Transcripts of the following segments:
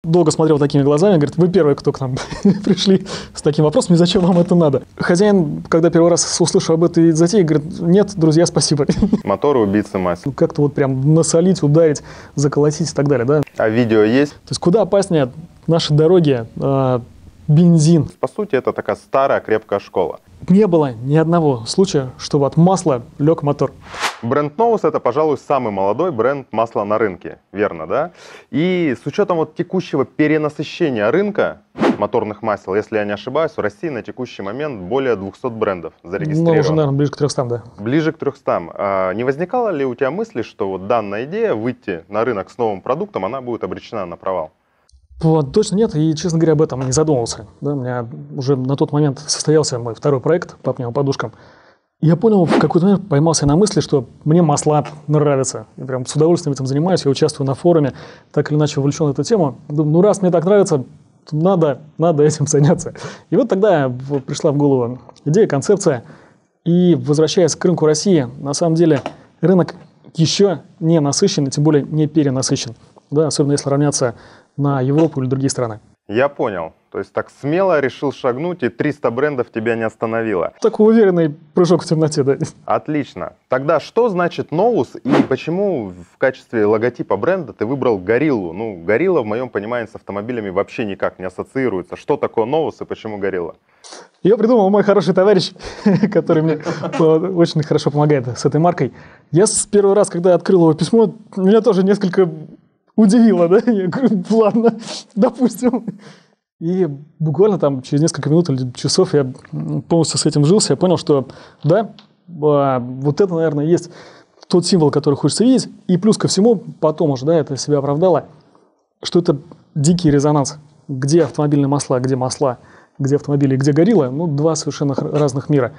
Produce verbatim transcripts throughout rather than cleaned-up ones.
долго смотрел такими глазами, говорит, вы первые, кто к нам пришли с таким вопросом, и зачем вам это надо? Хозяин, когда первый раз услышал об этой затее, говорит, нет, друзья, спасибо. Моторы убийцы масел. Как-то вот прям насолить, ударить, заколотить и так далее, да? А видео есть? То есть куда опаснее наши дороги, э, бензин. По сути, это такая старая крепкая школа. Не было ни одного случая, чтобы от масла лег мотор. Бренд Novus — это, пожалуй, самый молодой бренд масла на рынке, верно, да? И с учетом вот текущего перенасыщения рынка моторных масел, если я не ошибаюсь, в России на текущий момент более двухсот брендов зарегистрировано. Ну, уже, наверное, ближе к трёхстам, да. Ближе к трёхстам. А не возникало ли у тебя мысли, что вот данная идея выйти на рынок с новым продуктом, она будет обречена на провал? Вот, точно нет, и, честно говоря, об этом не задумывался. Да, у меня уже на тот момент состоялся мой второй проект по пневмоподушкам. Я понял, в какой-то момент поймался на мысли, что мне масла нравятся. Я прям с удовольствием этим занимаюсь, я участвую на форуме, так или иначе увлечен в эту тему. Думаю, ну раз мне так нравится, надо, надо этим заняться. И вот тогда пришла в голову идея, концепция. И возвращаясь к рынку России, на самом деле рынок еще не насыщен, и тем более не перенасыщен. Да, особенно если равняться на Европу или другие страны. Я понял. То есть так смело решил шагнуть, и триста брендов тебя не остановило. Такой уверенный прыжок в темноте, да. Отлично. Тогда что значит Novus и почему в качестве логотипа бренда ты выбрал гориллу? Ну, горилла, в моем понимании, с автомобилями вообще никак не ассоциируется. Что такое Novus и почему горилла? Ее придумал мой хороший товарищ, который мне очень хорошо помогает с этой маркой. Я с первого раза, когда открыл его письмо, меня тоже несколько удивило, да? Я говорю, ладно, допустим. И буквально там через несколько минут или часов я полностью с этим вжился. Я понял, что да, вот это, наверное, есть тот символ, который хочется видеть. И плюс ко всему, потом уже, да, это себя оправдало, что это дикий резонанс. Где автомобильные масла, где масла, где автомобили, где горилла. Ну, два совершенно разных мира.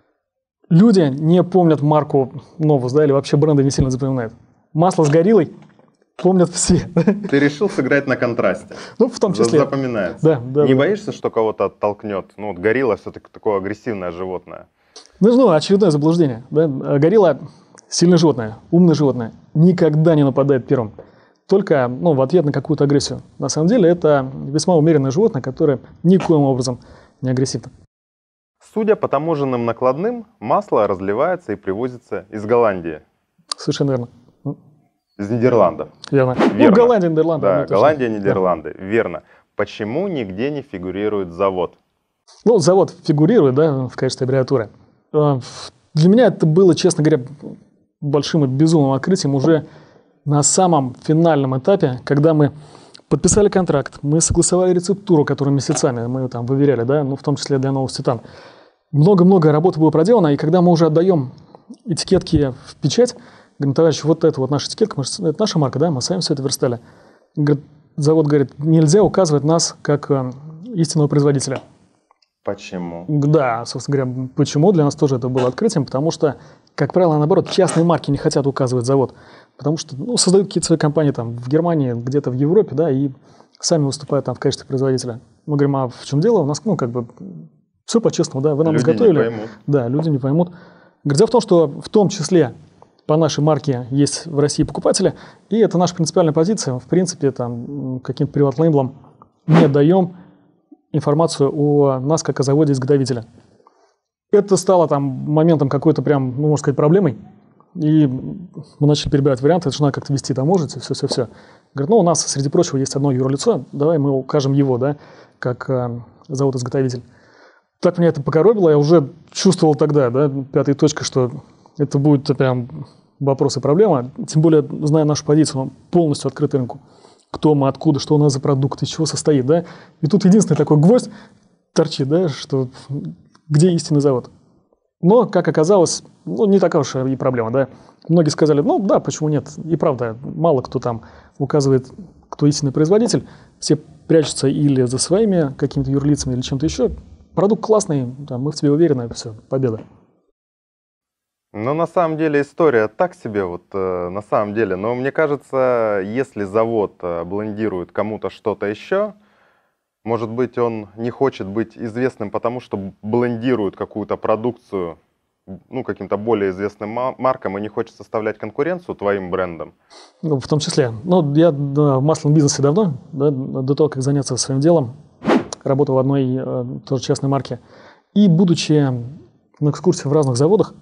Люди не помнят марку Novus, да, или вообще бренды не сильно запоминают. Масло с гориллой помнят все. Ты решил сыграть на контрасте. Ну, в том числе. Запоминается. Да, да, не да. боишься, что кого-то оттолкнет? Ну, вот горилла все-таки такое агрессивное животное. Ну, ну очередное заблуждение. Да? Горилла сильное животное, умное животное. Никогда не нападает первым. Только ну, в ответ на какую-то агрессию. На самом деле, это весьма умеренное животное, которое никоим образом не агрессивно. Судя по таможенным накладным, масло разливается и привозится из Голландии. Совершенно верно. Из Нидерландов. Верно. Верно. Ну, Голландия, Нидерланды. Да, ну, Голландия, Нидерланды. Да. Верно. Почему нигде не фигурирует завод? Ну, завод фигурирует, да, в качестве аббревиатуры. Для меня это было, честно говоря, большим и безумным открытием уже на самом финальном этапе, когда мы подписали контракт, мы согласовали рецептуру, которую месяцами мы там выверяли, да, ну, в том числе для Novus Titan. Много-много работы было проделано, и когда мы уже отдаем этикетки в печать, говорим, товарищ, вот это вот наша этикетка, это наша марка, да, мы сами все это верстали. Говорит, завод говорит, нельзя указывать нас как э, истинного производителя. Почему? Да, собственно говоря, почему? Для нас тоже это было открытием, потому что, как правило, наоборот, частные марки не хотят указывать завод, потому что ну, создают какие-то свои компании там в Германии, где-то в Европе, да, и сами выступают там в качестве производителя. Мы говорим, а в чем дело? У нас, ну, как бы, все по-честному, да, вы нам люди изготовили. Не поймут. Да, люди не поймут. Говорит, дело в том, что в том числе по нашей марке есть в России покупатели, и это наша принципиальная позиция. В принципе, там, каким-то приват-лейблом не даем информацию о нас, как о заводе-изготовителе. Это стало там моментом какой-то прям, ну, можно сказать, проблемой. И мы начали перебирать варианты, это же надо как-то вести таможить, и все-все-все. Говорит, ну, у нас, среди прочего, есть одно юрлицо, давай мы укажем его, да, как э, завод-изготовитель. Так меня это покоробило, я уже чувствовал тогда, да, пятой точкой, что это будет прям вопрос и проблема. Тем более, зная нашу позицию, он полностью открыт рынку. Кто мы, откуда, что у нас за продукт, из чего состоит, да. И тут единственный такой гвоздь торчит, да, что где истинный завод. Но, как оказалось, ну, не такая уж и проблема, да. Многие сказали, ну да, почему нет. И правда, мало кто там указывает, кто истинный производитель. Все прячутся или за своими какими-то юрлицами, или чем-то еще. Продукт классный, да, мы в тебе уверены, все, победа. Ну, на самом деле история так себе, вот э, на самом деле. Но мне кажется, если завод э, блендирует кому-то что-то еще, может быть, он не хочет быть известным, потому что блендирует какую-то продукцию ну, каким-то более известным маркам и не хочет составлять конкуренцию твоим брендам? Ну, в том числе. Ну, я да, в масляном бизнесе давно, да, до того, как заняться своим делом, работал в одной э, тоже частной марке. И, будучи на экскурсии в разных заводах,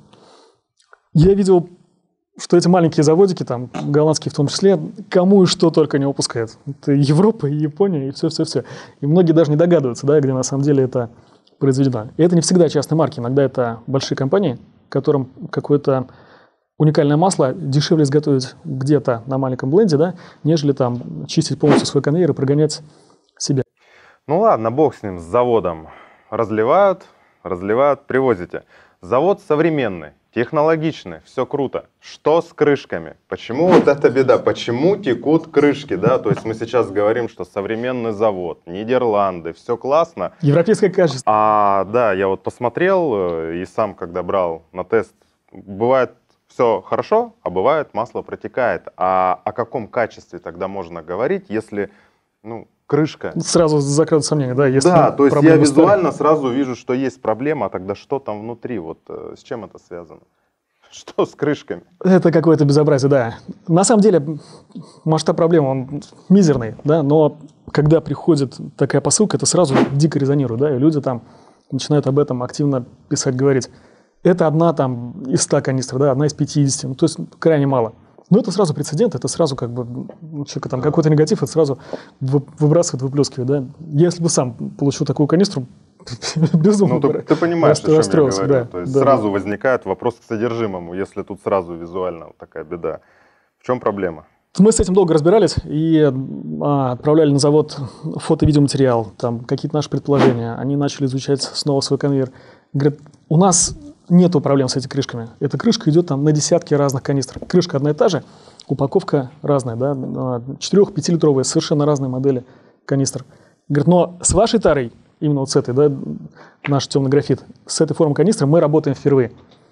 я видел, что эти маленькие заводики, там, голландские в том числе, кому и что только не выпускают. Это Европа, и Япония, и все-все-все. И многие даже не догадываются, да, где на самом деле это произведено. И это не всегда частные марки, иногда это большие компании, которым какое-то уникальное масло дешевле изготовить где-то на маленьком бленде, да, нежели там чистить полностью свой конвейер и прогонять себе. Ну ладно, бог с ним, с заводом. Разливают, разливают, привозите. Завод современный, технологичный, все круто. Что с крышками? Почему вот эта беда? Почему текут крышки? Да? То есть мы сейчас говорим, что современный завод, Нидерланды, все классно. Европейское качество. А, да, я вот посмотрел и сам, когда брал на тест, бывает все хорошо, а бывает масло протекает. А о каком качестве тогда можно говорить, если, ну, крышка? Сразу закрыто сомнение, да? Если да, то есть я стали. визуально сразу вижу, что есть проблема, а тогда что там внутри? Вот э, с чем это связано? Что с крышками? Это какое-то безобразие, да. На самом деле масштаб проблемы, он мизерный, да, но когда приходит такая посылка, это сразу дико резонирует, да, и люди там начинают об этом активно писать, говорить. Это одна там из ста канистр, да, одна из пятидесяти, ну, то есть крайне мало. Но это сразу прецедент, это сразу как бы, ну, человека там какой-то негатив, это сразу выбрасывает, выплескивает, да. Если бы сам получил такую канистру, безумно. Ну, ты понимаешь, о чем я говорю. Да, То есть да, сразу да. возникает вопрос к содержимому, если тут сразу визуально вот такая беда. В чем проблема? Мы с этим долго разбирались и а, отправляли на завод фото-видеоматериал, там какие-то наши предположения. Они начали изучать снова свой конвейер. Говорят, у нас нету проблем с этими крышками. Эта крышка идет там на десятки разных канистр. Крышка одна и та же, упаковка разная, да, четыре-пятилитровые, совершенно разные модели канистр. Говорят, но с вашей тарой, именно вот с этой, да, наш темный графит, с этой формой канистры мы работаем впервые.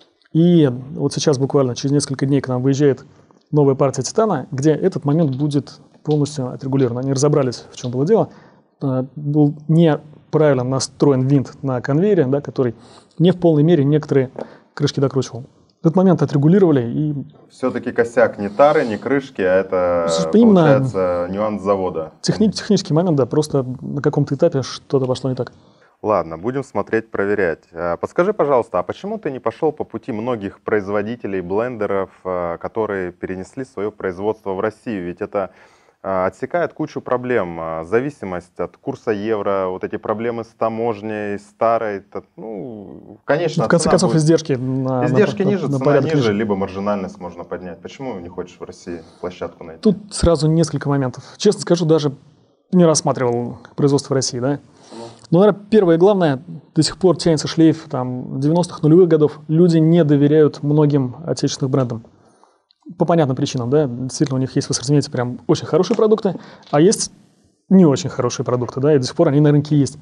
И вот сейчас буквально через несколько дней к нам выезжает новая партия титана, где этот момент будет полностью отрегулирован. Они разобрались, в чем было дело. Был неправильно настроен винт на конвейере, да, который не в полной мере некоторые крышки докручивал. Этот момент отрегулировали и... Все-таки косяк не тары, не крышки, а это, Слушай, именно получается, нюанс завода. Техни... Технический момент, да, просто на каком-то этапе что-то пошло не так. Ладно, будем смотреть, проверять. Подскажи, пожалуйста, а почему ты не пошел по пути многих производителей блендеров, которые перенесли свое производство в Россию? Ведь это отсекает кучу проблем. Зависимость от курса евро, вот эти проблемы с таможней, старой, ну, конечно, в конце концов, будет... издержки на, издержки на, ниже, на, цена на ниже, ниже, либо маржинальность можно поднять. Почему не хочешь в России площадку найти? Тут сразу несколько моментов. Честно скажу, даже не рассматривал производство в России, да. Но, наверное, первое и главное, до сих пор тянется шлейф там, девяностых, нулевых годов. Люди не доверяют многим отечественным брендам. По понятным причинам, да. Действительно, у них есть в ассортименте прям очень хорошие продукты, а есть не очень хорошие продукты, да, и до сих пор они на рынке есть.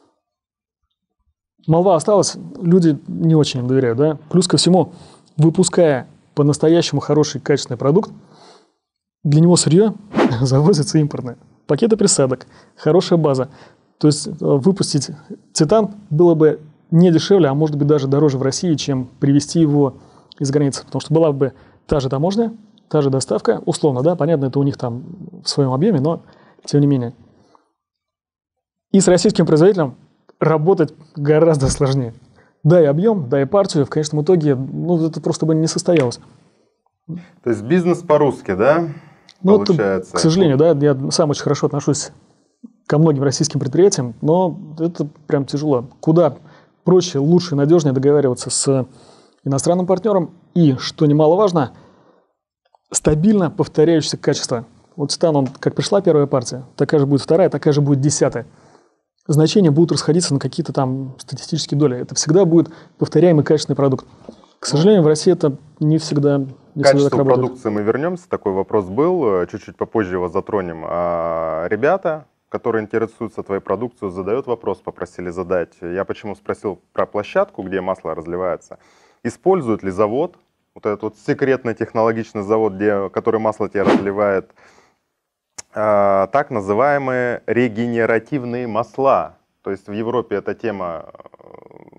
Молва осталась, люди не очень им доверяют, да. Плюс ко всему, выпуская по-настоящему хороший, качественный продукт, для него сырье завозится импортное. Пакеты присадок, хорошая база. То есть выпустить титан было бы не дешевле, а может быть даже дороже в России, чем привезти его из границы. Потому что была бы та же таможня, та же доставка, условно, да, понятно, это у них там в своем объеме, но тем не менее. И с российским производителем работать гораздо сложнее. Дай объем, дай партию, в конечном итоге, ну, это просто бы не состоялось. То есть бизнес по-русски, да? Ну, получается. Это, к сожалению, да, я сам очень хорошо отношусь ко многим российским предприятиям, но это прям тяжело. Куда проще, лучше и надежнее договариваться с иностранным партнером и, что немаловажно, стабильно повторяющееся качество. Вот титан, он, как пришла первая партия, такая же будет вторая, такая же будет десятая. Значения будут расходиться на какие-то там статистические доли. Это всегда будет повторяемый качественный продукт. К сожалению, в России это не всегда... К качеству продукции мы вернемся, такой вопрос был, чуть-чуть попозже его затронем. А ребята, которые интересуются твоей продукцией, задают вопрос, попросили задать. Я почему спросил про площадку, где масло разливается. Использует ли завод, вот этот вот секретный технологичный завод, где, который масло тебе разливает, э, так называемые регенеративные масла. То есть в Европе эта тема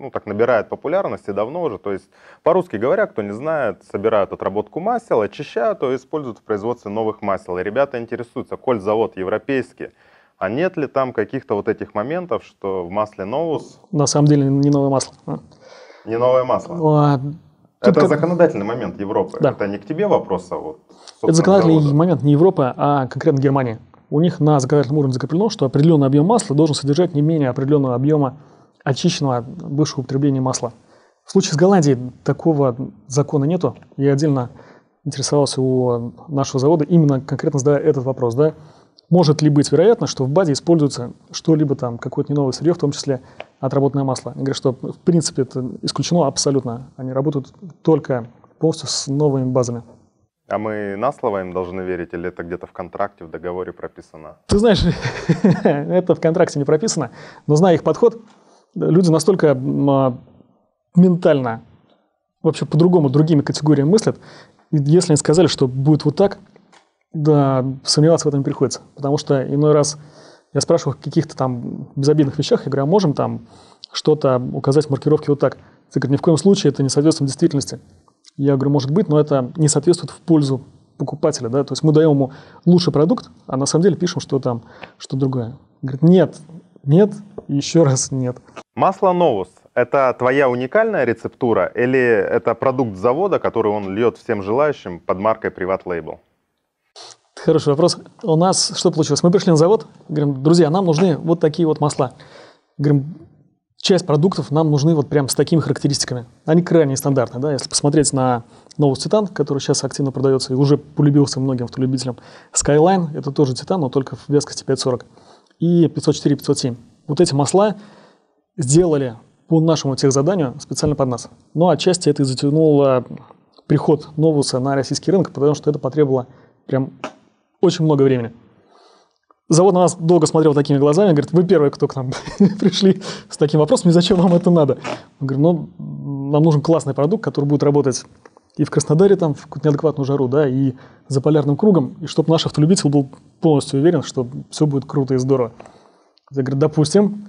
ну, так набирает популярности давно уже. То есть, по-русски говоря, кто не знает, собирают отработку масел, очищают и используют в производстве новых масел. И ребята интересуются, коль завод европейский, а нет ли там каких-то вот этих моментов, что в масле Novus... На самом деле не новое масло. Не новое масло. А, это как... законодательный момент Европы. Да. Это не к тебе вопрос, а вот... Это законодательный завода. Момент не Европы, а конкретно Германии. У них на законодательном уровне закреплено, что определенный объем масла должен содержать не менее определенного объема очищенного бывшего употребления масла. В случае с Голландией такого закона нету. Я отдельно интересовался у нашего завода, именно конкретно задая этот вопрос. Да? Может ли быть вероятно, что в базе используется что-либо там, какое-то не новое сырье, в том числе отработанное масло? Они говорят, что в принципе это исключено абсолютно. Они работают только полностью с новыми базами. А мы на слово им должны верить, или это где-то в контракте, в договоре прописано? Ты знаешь, это в контракте не прописано, но зная их подход, люди настолько ментально, вообще по-другому, другими категориями мыслят. И если они сказали, что будет вот так, да, сомневаться в этом не приходится. Потому что иной раз я спрашиваю о каких-то там безобидных вещах, я говорю, а можем там что-то указать в маркировке вот так? Ты говоришь, ни в коем случае это не соответствует действительности. Я говорю, может быть, но это не соответствует в пользу покупателя, да, то есть мы даем ему лучший продукт, а на самом деле пишем, что там, что другое. Говорит, нет, нет, еще раз нет. Масло Novus – это твоя уникальная рецептура или это продукт завода, который он льет всем желающим под маркой Privat Label? Хороший вопрос. У нас что получилось? Мы пришли на завод, говорим, друзья, нам нужны вот такие вот масла. Говорим, часть продуктов нам нужны вот прям с такими характеристиками. Они крайне нестандартные, да, если посмотреть на Novus Titan, который сейчас активно продается и уже полюбился многим автолюбителям. Skyline – это тоже Titan, но только в вязкости пятьсот сорок. И пятьсот четыре, пятьсот семь. Вот эти масла сделали по нашему техзаданию специально под нас. Но отчасти это и затянуло приход Novus на российский рынок, потому что это потребовало прям очень много времени. Завод на нас долго смотрел такими глазами, говорит, вы первые, кто к нам пришли с таким вопросом, и зачем вам это надо? Мы говорим, ну, нам нужен классный продукт, который будет работать и в Краснодаре, там, в какую-то неадекватную жару, да, и за полярным кругом, и чтобы наш автолюбитель был полностью уверен, что все будет круто и здорово. Я говорю, допустим.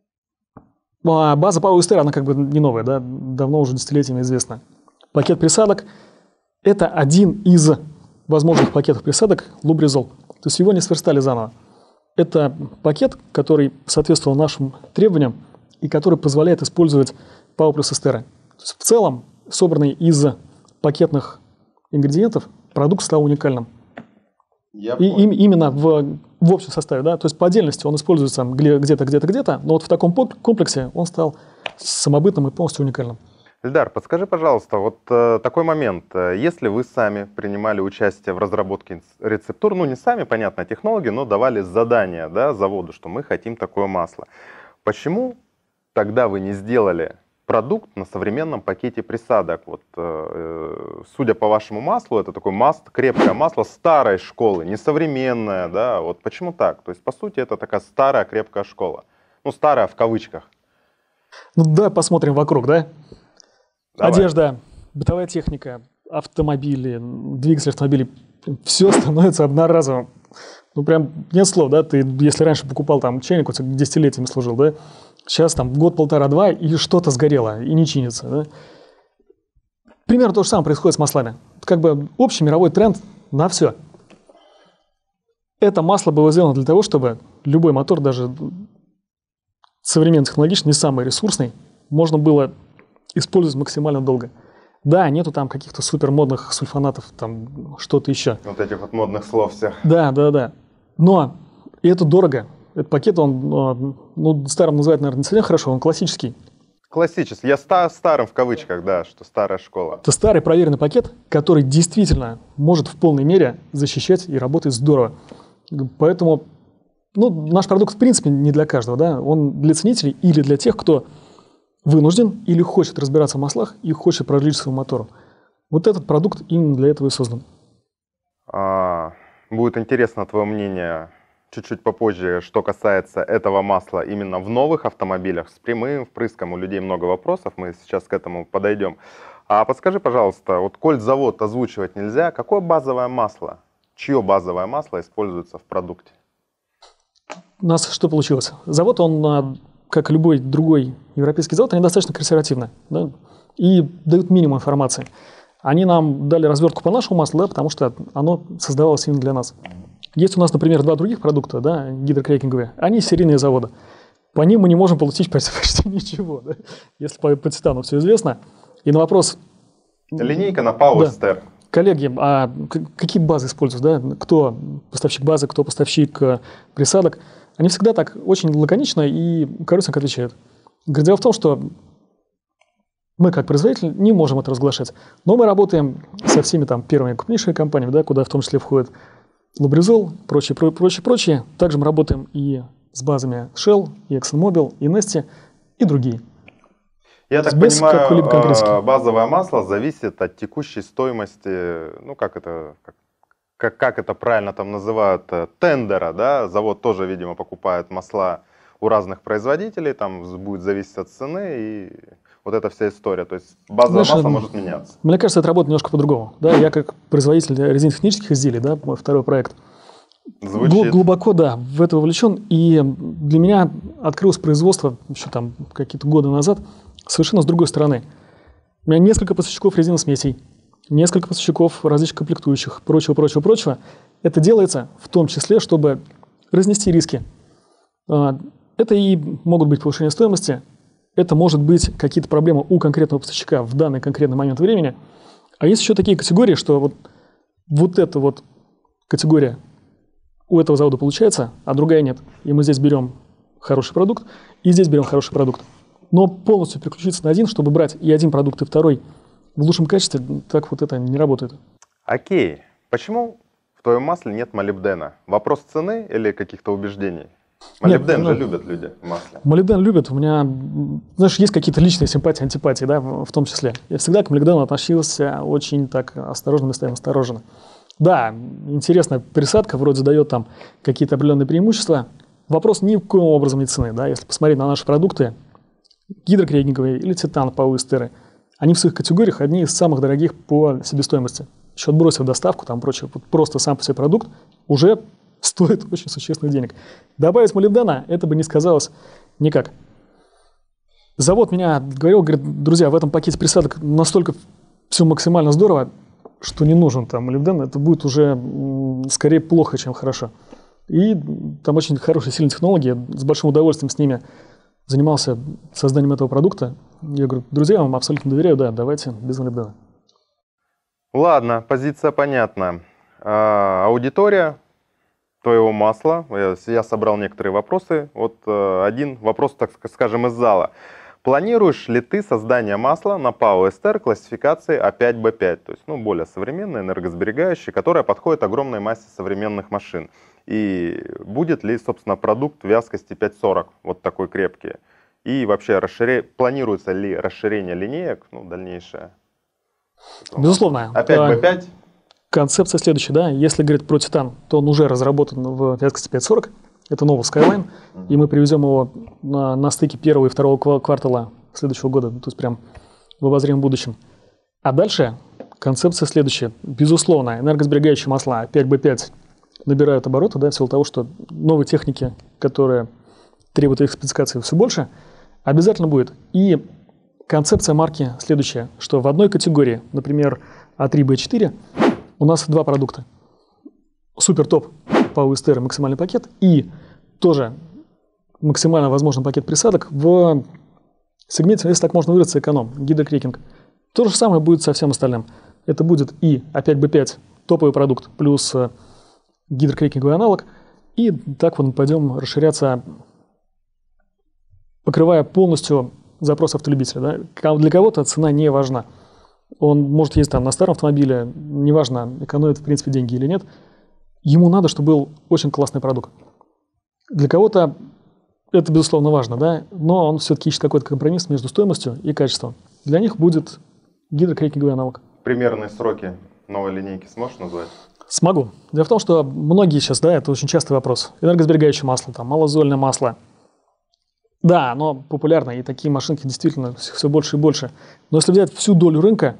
А база Power Star, она как бы не новая, да, давно уже десятилетиями известна. Пакет присадок – это один из возможных пакетов присадок Lubrizol. То есть его не сверстали заново. Это пакет, который соответствовал нашим требованиям и который позволяет использовать Power плюс эстеры. То есть в целом, собранный из пакетных ингредиентов, продукт стал уникальным. Я и им, именно в, в общем составе. Да? То есть по отдельности он используется где-то, где-то, где-то, но вот в таком комплексе он стал самобытным и полностью уникальным. Эльдар, подскажи, пожалуйста, вот э, такой момент. Если вы сами принимали участие в разработке рецептур, ну не сами, понятно, технологи, но давали задания, да, заводу, что мы хотим такое масло. Почему тогда вы не сделали продукт на современном пакете присадок? Вот, э, судя по вашему маслу, это такое масло, крепкое масло старой школы, не современное, да, вот почему так? То есть, по сути, это такая старая крепкая школа. Ну, старая в кавычках. Ну да, посмотрим вокруг, да? Давай. Одежда, бытовая техника, автомобили, двигатели автомобилей, все становится одноразовым. Ну, прям нет слов, да, ты, если раньше покупал там чайник, у тебя десятилетиями служил, да, сейчас там год-полтора-два, и что-то сгорело, и не чинится, да. Примерно то же самое происходит с маслами. Как бы общий мировой тренд на все. Это масло было сделано для того, чтобы любой мотор, даже современный технологичный, не самый ресурсный, можно было использовать максимально долго. Да, нету там каких-то супер модных сульфонатов, там что-то еще. Вот этих вот модных слов всех. Да, да, да. Но и это дорого. Этот пакет, он, ну, старым называть, наверное, не совсем хорошо, он классический. Классический. Я ста старым в кавычках, да, что старая школа. Это старый проверенный пакет, который действительно может в полной мере защищать и работает здорово. Поэтому, ну, наш продукт в принципе не для каждого, да, он для ценителей или для тех, кто вынужден или хочет разбираться в маслах и хочет продлить своему мотору. Вот этот продукт именно для этого и создан. А, будет интересно твое мнение чуть-чуть попозже, что касается этого масла именно в новых автомобилях с прямым впрыском. У людей много вопросов, мы сейчас к этому подойдем. А подскажи, пожалуйста, вот коль завод озвучивать нельзя, какое базовое масло, чье базовое масло используется в продукте? У нас что получилось? Завод, он как любой другой европейский завод, они достаточно консервативны, да, и дают минимум информации. Они нам дали развертку по нашему маслу, да, потому что оно создавалось именно для нас. Есть у нас, например, два других продукта, да, гидрокрекинговые, они серийные заводы. По ним мы не можем получить почти, почти ничего, да, если по, по титану все известно. И на вопрос... Линейка на ПАО «Эстер». Да, коллеги, а какие базы используют, да? Кто поставщик базы, кто поставщик присадок? Они всегда так очень лаконично и коротенько отвечают. Говорит, дело в том, что мы, как производитель, не можем это разглашать. Но мы работаем со всеми там первыми крупнейшими компаниями, да, куда в том числе входит Лубризол, прочее, прочее, прочее. Также мы работаем и с базами Shell, и ExxonMobil, и Neste, и другие. Я так без понимаю, базовое масло зависит от текущей стоимости, ну как это, как, как это правильно там называют, тендера, да? Завод тоже, видимо, покупает масла у разных производителей, там будет зависеть от цены и вот эта вся история. То есть базовое Знаешь, масло может меняться. Мне кажется, это работает немножко по-другому. Да? Я как производитель резинотехнических изделий, да, мой второй проект, Звучит. глубоко, да, в это вовлечен. И для меня открылось производство еще там какие-то годы назад совершенно с другой стороны. У меня несколько поставщиков резиносмесей, несколько поставщиков различных комплектующих, прочего, прочего, прочего. Это делается в том числе, чтобы разнести риски. Это и могут быть повышение стоимости, это может быть какие-то проблемы у конкретного поставщика в данный конкретный момент времени. А есть еще такие категории, что вот, вот эта вот категория у этого завода получается, а другая нет. И мы здесь берем хороший продукт, и здесь берем хороший продукт. Но полностью переключиться на один, чтобы брать и один продукт, и второй в лучшем качестве, так вот это не работает. Окей. Почему в твоем масле нет молибдена? Вопрос цены или каких-то убеждений? Молибден Нет, же ну, любят люди в масле. Молибден любят. У меня, знаешь, есть какие-то личные симпатии, антипатии, да, в, в том числе. Я всегда к молибдену относился очень так осторожно, местами осторожно. Да, интересная присадка, вроде дает там какие-то определенные преимущества. Вопрос ни в коем образом не цены, да. Если посмотреть на наши продукты, гидрокрекинговые или титан ПАО «Эстер», они в своих категориях одни из самых дорогих по себестоимости. Еще отбросив доставку, там прочее, просто сам по себе продукт уже стоит очень существенных денег. Добавить молибдена, это бы не сказалось никак. Завод меня говорил, говорит, друзья, в этом пакете присадок настолько все максимально здорово, что не нужен там молибден, это будет уже скорее плохо, чем хорошо. И там очень хорошие, сильные технологии, с большим удовольствием с ними занимался созданием этого продукта. Я говорю, друзья, я вам абсолютно доверяю, да, давайте без молибдена. Ладно, позиция понятна. А, аудитория твоего масла. Я, я собрал некоторые вопросы. Вот э, один вопрос, так скажем, из зала. Планируешь ли ты создание масла на ПАО «Эстер» классификации А пять Б пять, то есть ну, более современное, энергосберегающее, которое подходит огромной массе современных машин? И будет ли, собственно, продукт вязкости пять сорок, вот такой крепкий? И вообще, расширя... планируется ли расширение линеек, ну, дальнейшее? Безусловно. А пять Б пять? Концепция следующая, да, если говорить про титан, то он уже разработан в вязкости пять сорок, это новый Skyline, mm-hmm. и мы привезем его на, на стыке первого и второго квартала следующего года, то есть прям в обозримом будущем. А дальше концепция следующая, безусловно, энергосберегающие масла А пять Б пять набирают обороты, да, в силу того, что новые техники, которые требуют их спецификации все больше, обязательно будет. И концепция марки следующая, что в одной категории, например, А три Б четыре, у нас два продукта. Супер топ ПАО «Эстер» максимальный пакет и тоже максимально возможный пакет присадок в сегменте, если так можно выразиться, эконом, гидрокрекинг. То же самое будет со всем остальным. Это будет и А пять Б пять топовый продукт плюс гидрокрекинговый аналог. И так вот мы пойдем расширяться, покрывая полностью запрос автолюбителя. Да? Для кого-то цена не важна. Он может ездить там на старом автомобиле, неважно, экономит в принципе деньги или нет. Ему надо, чтобы был очень классный продукт. Для кого-то это, безусловно, важно, да, но он все-таки ищет какой-то компромисс между стоимостью и качеством. Для них будет гидрокрекинговый аналог. Примерные сроки новой линейки сможешь назвать? Смогу. Дело в том, что многие сейчас, да, это очень частый вопрос. Энергосберегающее масло, там, малозольное масло. Да, оно популярно, и такие машинки действительно все больше и больше. Но если взять всю долю рынка,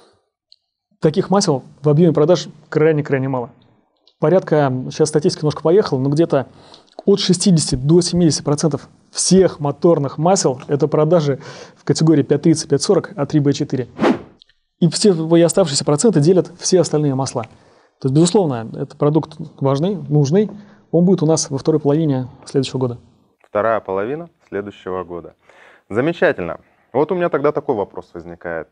таких масел в объеме продаж крайне-крайне мало. Порядка, сейчас статистика немножко поехала, но где-то от шестидесяти до семидесяти процентов всех моторных масел – это продажи в категории пять тридцать пять сорок А три Б четыре. И все и оставшиеся проценты делят все остальные масла. То есть, безусловно, это продукт важный, нужный. Он будет у нас во второй половине следующего года. Вторая половина следующего года. Замечательно. Вот у меня тогда такой вопрос возникает.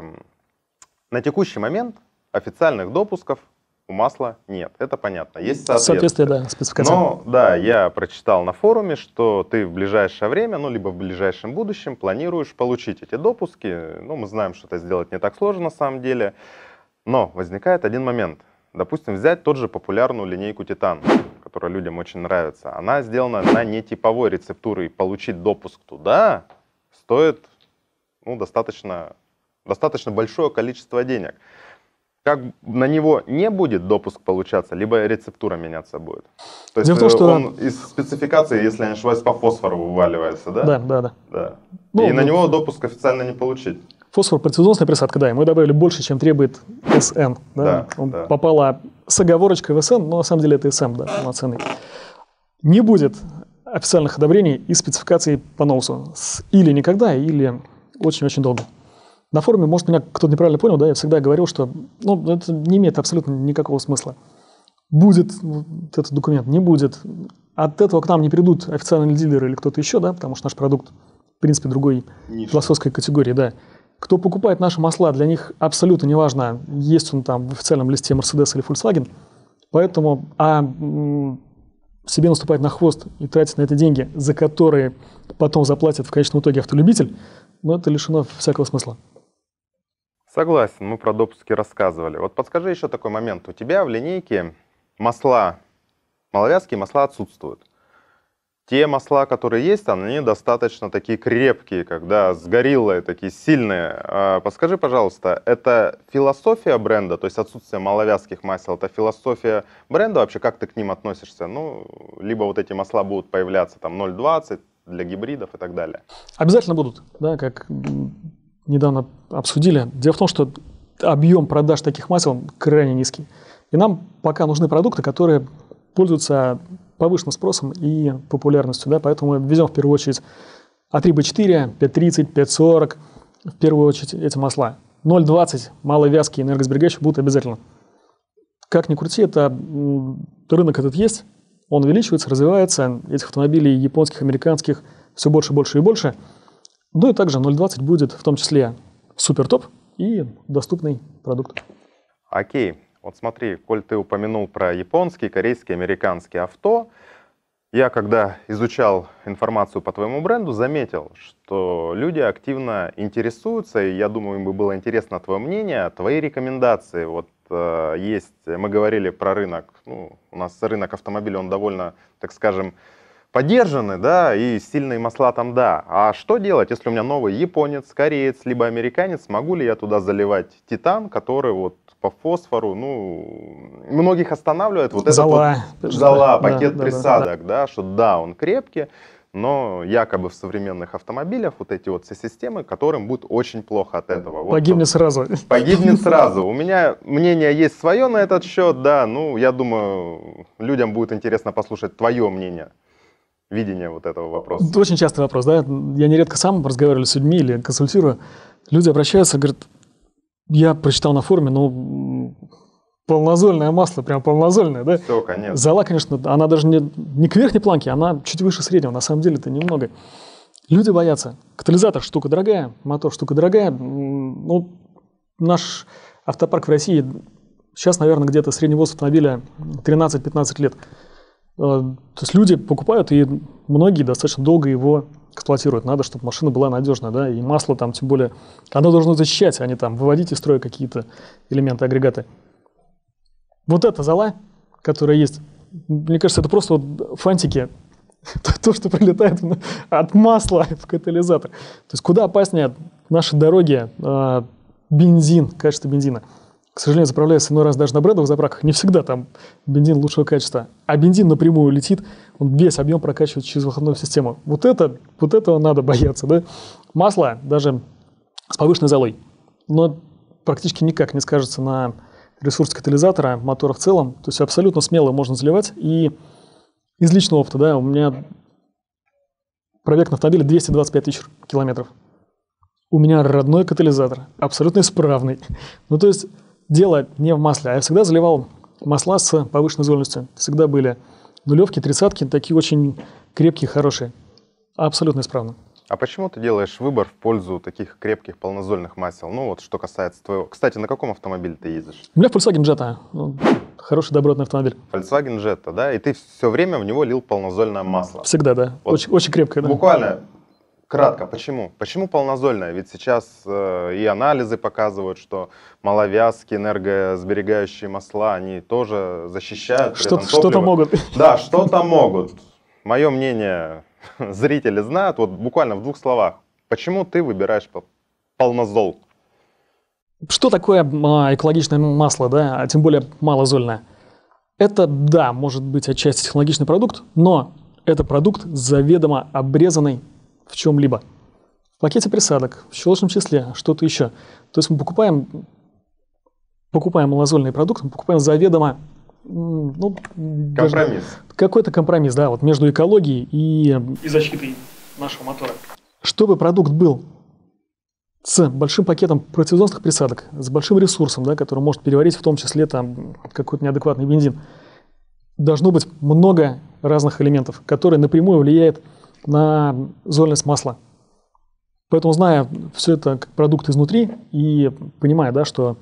На текущий момент официальных допусков у масла нет. Это понятно. Есть соответствие. Соответствие, да, спецификация. Но, да, я прочитал на форуме, что ты в ближайшее время, ну, либо в ближайшем будущем планируешь получить эти допуски. Ну, мы знаем, что это сделать не так сложно на самом деле. Но возникает один момент. Допустим, взять тот же популярную линейку Титан, которая людям очень нравится. Она сделана на нетиповой рецептуре, и получить допуск туда стоит, ну, достаточно, достаточно большое количество денег. Как на него не будет допуск получаться, либо рецептура меняться будет. То есть Дело в том, что... он из спецификации, если я не ошибаюсь, по фосфору вываливается, да? Да, да, да. да. Ну, и ну, на него допуск официально не получить. Фосфор противозвоночная присадка, да, и мы добавили больше, чем требует эс эн. Да? Да, Он да. попала с оговорочкой в эс эн, но на самом деле это эс эм, да, полноценный. Не будет официальных одобрений и спецификаций по ноусу. Или никогда, или очень-очень долго. На форуме, может, меня кто-то неправильно понял, да, я всегда говорил, что ну, это не имеет абсолютно никакого смысла. Будет вот этот документ, не будет. От этого к нам не придут официальные дилеры или кто-то еще, да, потому что наш продукт, в принципе, другой философской категории, да. Кто покупает наши масла, для них абсолютно неважно, есть он там в официальном листе Mercedes или Volkswagen. Поэтому а, м, себе наступать на хвост и тратить на это деньги, за которые потом заплатит в конечном итоге автолюбитель, ну, это лишено всякого смысла. Согласен, мы про допуски рассказывали. Вот подскажи еще такой момент. У тебя в линейке масла, маловязкие масла отсутствуют. Те масла, которые есть, они достаточно такие крепкие, когда с гориллой такие сильные. Подскажи, пожалуйста, это философия бренда, то есть отсутствие маловязких масел, это философия бренда вообще, как ты к ним относишься? Ну, либо вот эти масла будут появляться там ноль двадцать для гибридов и так далее. Обязательно будут, да, как недавно обсудили. Дело в том, что объем продаж таких масел крайне низкий. И нам пока нужны продукты, которые пользуются повышенным спросом и популярностью, да, поэтому мы везем в первую очередь А три Б четыре, пять тридцать, пять сорок, в первую очередь эти масла. ноль двадцать, маловязкие, энергосберегающие будут обязательно. Как ни крути, это рынок этот есть, он увеличивается, развивается, этих автомобилей японских, американских все больше, больше и больше. Ну и также ноль двадцать будет в том числе супер топ и доступный продукт. Окей. Вот смотри, коль ты упомянул про японские, корейские, американские авто, я когда изучал информацию по твоему бренду, заметил, что люди активно интересуются, и я думаю, им бы было интересно твое мнение, твои рекомендации. Вот э, есть, мы говорили про рынок, ну, у нас рынок автомобилей, он довольно, так скажем, поддержаны, да, и сильные масла там, да. А что делать, если у меня новый японец, кореец, либо американец, могу ли я туда заливать титан, который вот по фосфору, ну, многих останавливает вот этот зола, вот, зола, да, пакет да, присадок, да, да, да, что да, он крепкий, но якобы в современных автомобилях вот эти вот все системы, которым будет очень плохо от этого. Погибнет вот, сразу. Погибнет сразу. У меня мнение есть свое на этот счет, да, ну, я думаю, людям будет интересно послушать твое мнение. Видение вот этого вопроса. Это очень частый вопрос, да. Я нередко сам разговариваю с людьми или консультирую. Люди обращаются, говорят, я прочитал на форуме, ну, полнозольное масло, прям полнозольное, да? Все, конечно. Зола, конечно, она даже не, не к верхней планке, она чуть выше среднего, на самом деле это немного. Люди боятся. Катализатор штука дорогая, мотор штука дорогая. Ну, наш автопарк в России сейчас, наверное, где-то средний возраст автомобиля тринадцать-пятнадцать лет. То есть люди покупают, и многие достаточно долго его эксплуатируют. Надо, чтобы машина была надежная, да, и масло там, тем более, оно должно защищать, а не там выводить из строя какие-то элементы, агрегаты. Вот эта зола, которая есть, мне кажется, это просто вот фантики, то, что прилетает от масла в катализатор. То есть куда опаснее наши дороги, бензин, качество бензина. К сожалению, заправляется иной раз даже на брендовых заправках, не всегда там бензин лучшего качества. А бензин напрямую летит, он весь объем прокачивает через выходную систему. Вот, это, вот этого надо бояться, да? Масло даже с повышенной золой, но практически никак не скажется на ресурс катализатора, мотора в целом. То есть абсолютно смело можно заливать. И из личного опыта, да, у меня Пробег на автомобиле двести двадцать пять тысяч километров. У меня родной катализатор, абсолютно исправный. Ну, то есть, дело не в масле, а я всегда заливал масла с повышенной зольностью. Всегда были нулевки, тридцатки, такие очень крепкие, хорошие. Абсолютно исправно. А почему ты делаешь выбор в пользу таких крепких полнозольных масел? Ну, вот что касается твоего... Кстати, на каком автомобиле ты ездишь? У меня Volkswagen Jetta. Ну, хороший, добротный автомобиль. Volkswagen Jetta, да? И ты все время в него лил полнозольное масло? Всегда, да. Вот очень, очень крепкое, да. Буквально кратко, почему? Почему полнозольное? Ведь сейчас э, и анализы показывают, что маловязкие, энергосберегающие масла, они тоже защищают. Что-то, что-то могут. Да, что-то могут. Мое мнение... Зрители знают, вот буквально в двух словах, почему ты выбираешь полнозол? Что такое экологичное масло, да, а тем более малозольное? Это, да, может быть отчасти технологичный продукт, но это продукт заведомо обрезанный в чем-либо. В пакете присадок, в щелочном числе, что-то еще. То есть мы покупаем, покупаем малозольный продукт, мы покупаем заведомо ну, компромисс. Какой-то компромисс, да, вот между экологией и, и защитой нашего мотора. Чтобы продукт был с большим пакетом противозонных присадок, с большим ресурсом, да, который может переварить в том числе там какой-то неадекватный бензин, должно быть много разных элементов, которые напрямую влияют на зольность масла. Поэтому, зная все это как продукт изнутри и понимая, да, что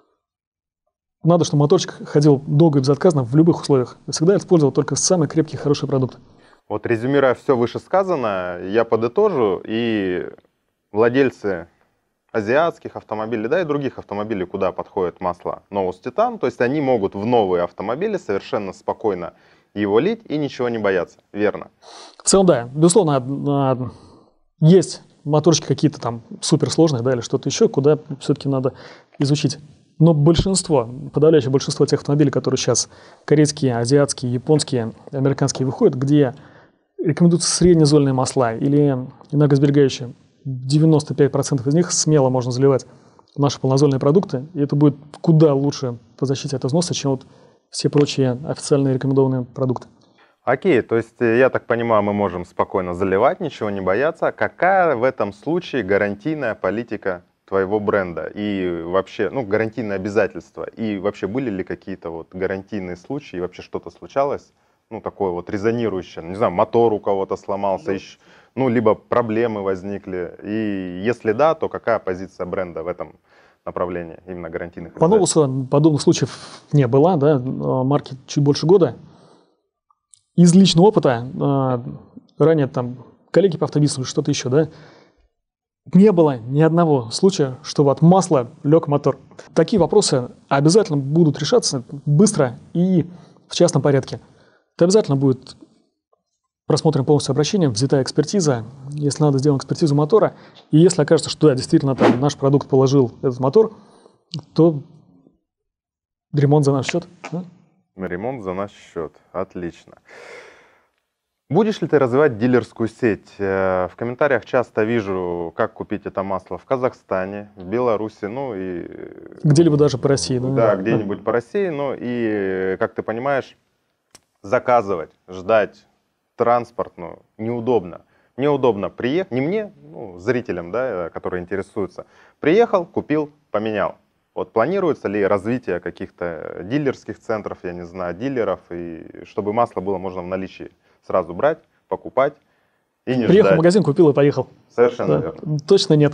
надо, чтобы моторчик ходил долго и безотказно в любых условиях. Я всегда использовал только самый крепкий, хороший продукт. Вот резюмируя все вышесказанное, я подытожу, и владельцы азиатских автомобилей, да и других автомобилей, куда подходит масло Novus Titan, то есть они могут в новые автомобили совершенно спокойно его лить и ничего не бояться, верно? В целом, да. Безусловно, есть моторчики какие-то там суперсложные, да, или что-то еще, куда все-таки надо изучить. Но большинство, подавляющее большинство тех автомобилей, которые сейчас корейские, азиатские, японские, американские выходят, где рекомендуются среднезольные масла или энергосберегающие, девяносто пять процентов из них смело можно заливать в наши полнозольные продукты, и это будет куда лучше по защите от износа, чем вот все прочие официальные рекомендованные продукты. Окей, то есть, я так понимаю, мы можем спокойно заливать, ничего не бояться. Какая в этом случае гарантийная политика твоего бренда и вообще, ну, гарантийные обязательства? И вообще были ли какие-то вот гарантийные случаи, и вообще что-то случалось, ну, такое вот резонирующее, не знаю, мотор у кого-то сломался, еще, ну, либо проблемы возникли, и если да, то какая позиция бренда в этом направлении, именно гарантийных По Novus подобных случаев не было, да, марке чуть больше года. Из личного опыта, ранее там коллеги по автобизнесу или что-то еще, да, не было ни одного случая, чтобы от масла лег мотор. Такие вопросы обязательно будут решаться быстро и в частном порядке. Это обязательно будет просмотрен полностью обращением, взята экспертиза, если надо, сделаем экспертизу мотора. И если окажется, что да, действительно там наш продукт положил этот мотор, то ремонт за наш счет. Да? Ремонт за наш счет. Отлично. Будешь ли ты развивать дилерскую сеть? В комментариях часто вижу, как купить это масло в Казахстане, в Беларуси, ну и... Где-либо даже по России. Да, да где-нибудь по России. Ну и, как ты понимаешь, заказывать, ждать транспорт, ну, неудобно. Мне удобно приехать, не мне, ну, зрителям, да, которые интересуются. Приехал, купил, поменял. Вот планируется ли развитие каких-то дилерских центров, я не знаю, дилеров, и чтобы масло было можно в наличии сразу брать, покупать и не Приехал ждать. в магазин, купил и поехал. Совершенно да, верно. Точно нет.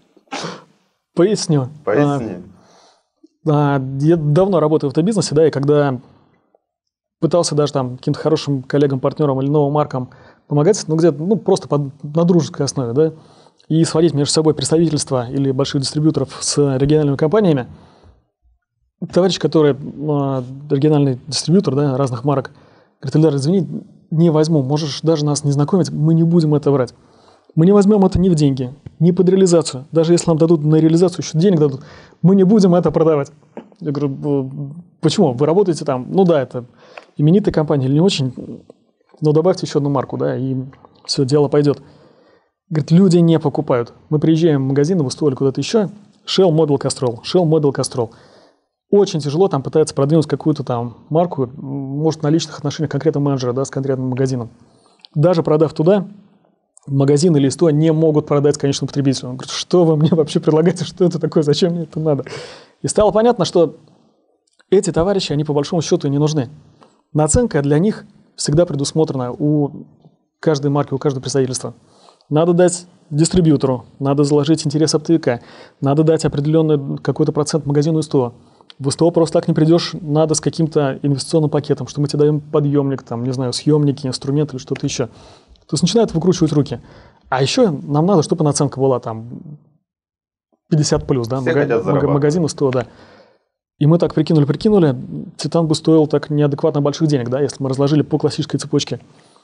Поясню. Поясни. А, а, я давно работаю в автобизнесе, да, и когда пытался даже там каким-то хорошим коллегам, партнерам или новым маркам помогать, ну где-то, ну просто под, на дружеской основе, да, и сводить между собой представительства или больших дистрибьюторов с региональными компаниями. Товарищ, который э, региональный дистрибьютор, да, разных марок, говорит: Ильдар, извини, не возьму, можешь даже нас не знакомить, мы не будем это брать. Мы не возьмем это ни в деньги, ни под реализацию. Даже если нам дадут на реализацию, еще денег дадут, мы не будем это продавать. Я говорю: почему? Вы работаете там? Ну да, это именитая компания или не очень, но добавьте еще одну марку, да, и все, дело пойдет. Говорит, люди не покупают. Мы приезжаем в магазин, в Усту или куда-то еще, Shell Model Castrol, Shell Model Castrol. Очень тяжело там пытаться продвинуть какую-то там марку, может, на личных отношениях конкретного менеджера, да, с конкретным магазином. Даже продав туда, магазин или СТО не могут продать конечному потребителю. Он говорит, что вы мне вообще предлагаете, что это такое, зачем мне это надо? И стало понятно, что эти товарищи, они по большому счету не нужны. Наценка для них всегда предусмотрена у каждой марки, у каждого представительства. Надо дать дистрибьютору, надо заложить интерес оптовика, надо дать определенный какой-то процент магазину СТО. В СТО просто так не придешь, надо с каким-то инвестиционным пакетом, что мы тебе даем подъемник, там, не знаю, съемники, инструменты или что-то еще. То есть начинают выкручивать руки. А еще нам надо, чтобы наценка была там пятьдесят плюс, да, мага- магазин СТО, да. И мы так прикинули-прикинули, Титан бы стоил так неадекватно больших денег, да, если мы разложили по классической цепочке.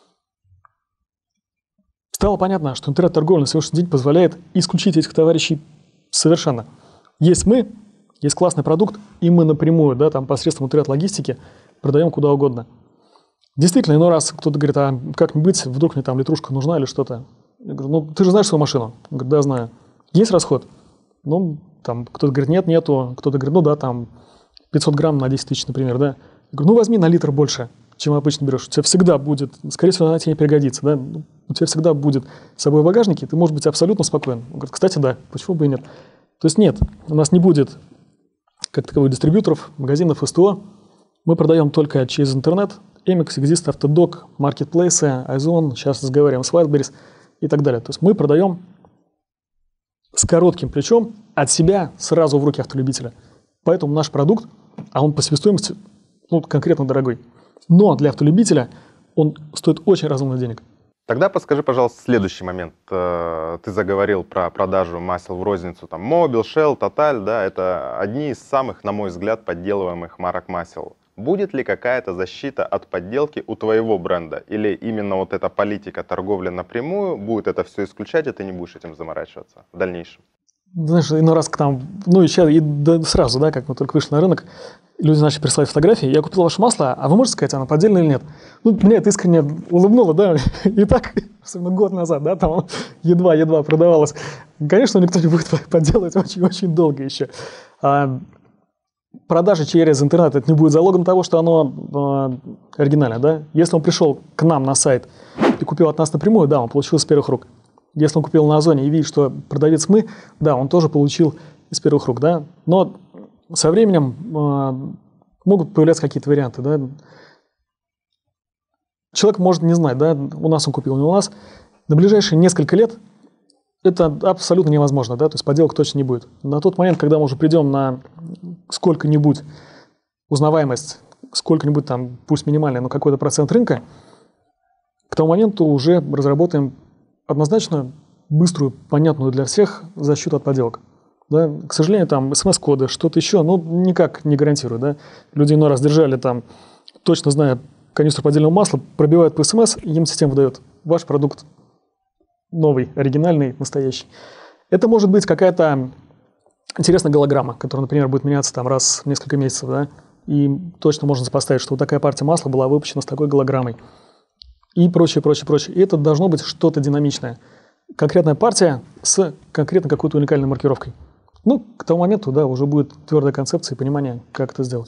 Стало понятно, что интернет-торговля на сегодняшний день позволяет исключить этих товарищей совершенно. Есть мы, есть классный продукт, и мы напрямую, да, там посредством интернет-логистики продаем куда угодно. Действительно, иной раз кто-то говорит, а как не быть, вдруг мне там литрушка нужна или что-то. Я говорю, ну ты же знаешь свою машину? Он говорит, да, знаю. Есть расход? Ну, там кто-то говорит, нет, нету. Кто-то говорит, ну да, там пятьсот грамм на десять тысяч, например, да. Я говорю, ну возьми на литр больше, чем обычно берешь. У тебя всегда будет, скорее всего, она тебе не пригодится, да. У тебя всегда будет с собой в багажнике, ты можешь быть абсолютно спокоен. Он говорит, кстати, да, почему бы и нет. То есть нет, у нас не будет как таковых дистрибьюторов, магазинов, СТО. Мы продаем только через интернет. Эмикс, Exist, Автодок, маркетплейсы, Озон, сейчас разговариваем с Wildberries и так далее. То есть мы продаем с коротким плечом от себя сразу в руки автолюбителя. Поэтому наш продукт, а он по себестоимости ну, конкретно дорогой. Но для автолюбителя он стоит очень разумных денег. Тогда подскажи, пожалуйста, следующий момент. Ты заговорил про продажу масел в розницу. Там Mobil, Shell, Total, да, это одни из самых, на мой взгляд, подделываемых марок масел. Будет ли какая-то защита от подделки у твоего бренда? Или именно вот эта политика торговли напрямую будет это все исключать, и ты не будешь этим заморачиваться в дальнейшем? Знаешь, иной раз к нам, ну и сейчас, и да, сразу, да, как мы только вышли на рынок, люди начали присылать фотографии, я купил ваше масло, а вы можете сказать, оно поддельное или нет? Ну, меня это искренне улыбнуло, да, и так, особенно год назад, да, там едва-едва продавалось. Конечно, никто не будет подделывать очень-очень долго еще. А продажи через интернет, это не будет залогом того, что оно э, оригинальное, да. Если он пришел к нам на сайт и купил от нас напрямую, да, он получил с первых рук. Если он купил на Озоне и видит, что продавец мы, да, он тоже получил из первых рук, да. Но со временем э, могут появляться какие-то варианты, да. Человек может не знать, да, у нас он купил, не у нас. На ближайшие несколько лет это абсолютно невозможно, да, то есть подделок точно не будет. На тот момент, когда мы уже придем на сколько-нибудь узнаваемость, сколько-нибудь там, пусть минимальная, но какой-то процент рынка, к тому моменту уже разработаем однозначно быструю, понятную для всех защиту от подделок. Да? К сожалению, там смс-коды, что-то еще, ну, никак не гарантирую. Да? Люди иной раз держали там, точно зная канистру поддельного масла, пробивают по смс, им система выдает ваш продукт новый, оригинальный, настоящий. Это может быть какая-то интересная голограмма, которая, например, будет меняться там раз в несколько месяцев, да? И точно можно сопоставить, что вот такая партия масла была выпущена с такой голограммой. И прочее, прочее, прочее. И это должно быть что-то динамичное. Конкретная партия с конкретно какой-то уникальной маркировкой. Ну, к тому моменту, да, уже будет твердая концепция и понимание, как это сделать.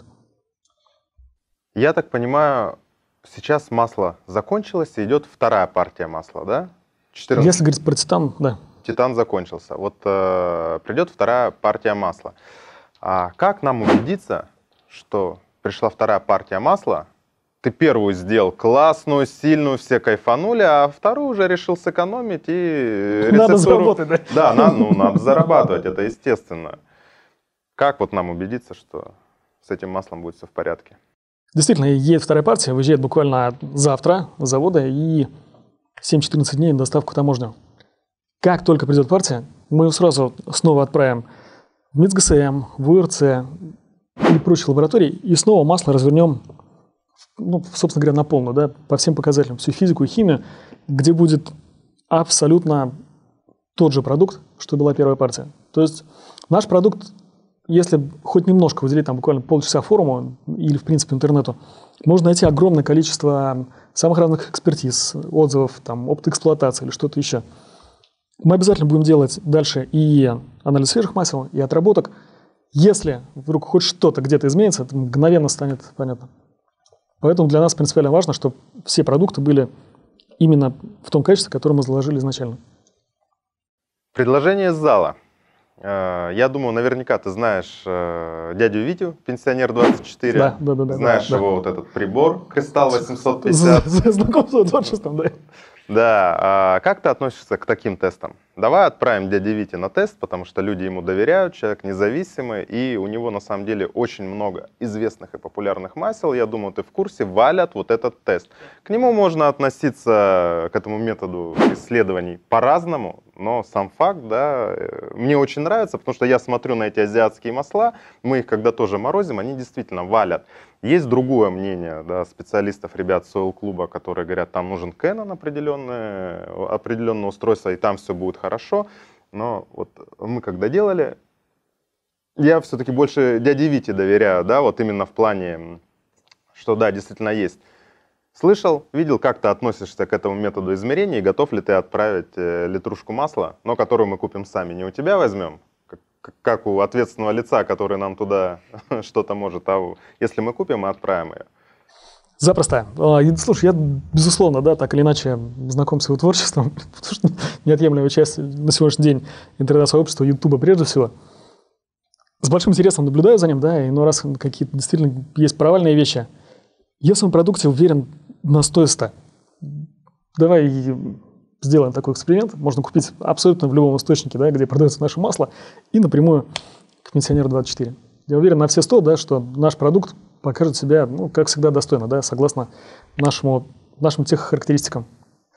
Я так понимаю, сейчас масло закончилось, и идет вторая партия масла, да? четырнадцать. Если говорить про Титан, да. Титан закончился. Вот э, придет вторая партия масла. А как нам убедиться, что пришла вторая партия масла, ты первую сделал классную, сильную, все кайфанули, а вторую уже решил сэкономить и рецептуру... Надо заработать, да? Да, на, ну, надо зарабатывать, это естественно. Как вот нам убедиться, что с этим маслом будет все в порядке? Действительно, едет вторая партия, выезжает буквально завтра с завода и семь-четырнадцать дней на доставку в таможню. Как только придет партия, мы ее сразу снова отправим в МИЦ-ГСМ, в УРЦ и прочие лаборатории, и снова масло развернем, ну, собственно говоря, на полную, да, по всем показателям, всю физику и химию, где будет абсолютно тот же продукт, что была первая партия. То есть наш продукт, если хоть немножко выделить там буквально полчаса форуму или, в принципе, интернету, можно найти огромное количество самых разных экспертиз, отзывов, там, опыт эксплуатации или что-то еще. Мы обязательно будем делать дальше и анализ свежих масел, и отработок. Если вдруг хоть что-то где-то изменится, это мгновенно станет понятно. Поэтому для нас принципиально важно, чтобы все продукты были именно в том качестве, которое мы заложили изначально. Предложение из зала. Я думаю, наверняка ты знаешь дядю Витю, пенсионер двадцать четыре. Да, да, да. Знаешь да, его да. вот этот прибор, Кристалл восемьсот пятьдесят. Знаком с творчеством, да. Да, а как ты относишься к таким тестам? Давай отправим дяде Вите на тест, потому что люди ему доверяют, человек независимый, и у него на самом деле очень много известных и популярных масел, я думаю, ты в курсе, валят вот этот тест. К нему можно относиться, к этому методу исследований по-разному, но сам факт, да, мне очень нравится, потому что я смотрю на эти азиатские масла, мы их когда тоже морозим, они действительно валят. Есть другое мнение, да, специалистов, ребят Soil клуба, которые говорят, там нужен Canon определенное, определенное устройство, и там все будет хорошо. Но вот мы когда делали, я все-таки больше дяде Вите доверяю, да, вот именно в плане, что да, действительно есть. Слышал, видел, как ты относишься к этому методу измерения, и готов ли ты отправить э, литрушку масла, но которую мы купим сами, не у тебя возьмем, как у ответственного лица, который нам туда что-то может, а если мы купим, мы отправим ее. Запросто. Слушай, я, безусловно, да, так или иначе знаком с его творчеством, потому что неотъемлемая часть на сегодняшний день интернет-сообщества, Ютуба прежде всего. С большим интересом наблюдаю за ним, да, и иной раз какие-то действительно есть провальные вещи. Я в своем продукте уверен на сто сто. Давай сделаем такой эксперимент. Можно купить абсолютно в любом источнике, да, где продается наше масло, и напрямую к пенсионеру двадцать четыре. Я уверен на все сто, да, что наш продукт покажет себя, ну, как всегда, достойно, да, согласно нашему, нашим теххарактеристикам.